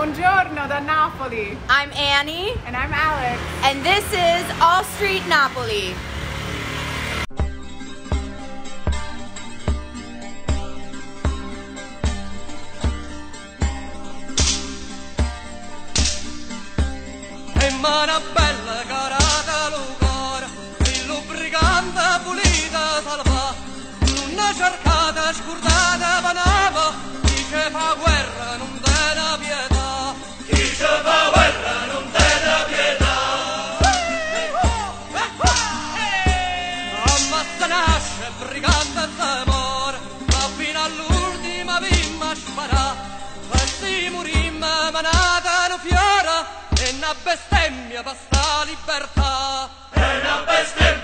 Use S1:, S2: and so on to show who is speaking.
S1: Buongiorno da Napoli.
S2: I'm Annie.
S1: And I'm Alex.
S2: And this is All Street Napoli.
S3: Una bella carata lucora, il lubricante pulita salva, una cercata scurdata panava, chi ce fa guerra non te ne pietà, chi ce fa guerra non te ne pietà. Ammazza nasce brigante e muore, ma fino all'ultima vimma sparà, questi murimma manata no fiora, e una bestemmia per sta libertà, e una bestemmia